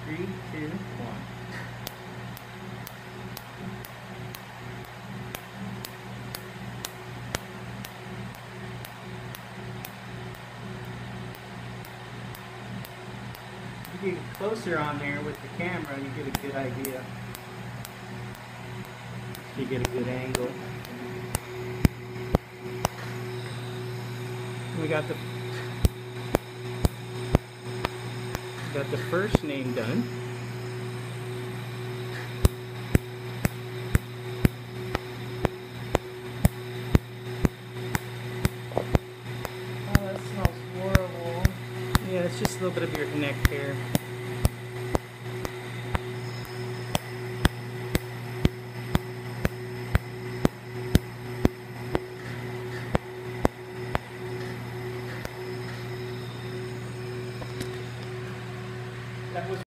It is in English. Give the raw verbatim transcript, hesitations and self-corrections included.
Three, two, one. If you get closer on there with the camera, you get a good idea. You get a good angle. We got the got the first name done. Oh, that smells horrible. Yeah, it's just a little bit of your neck hair. That was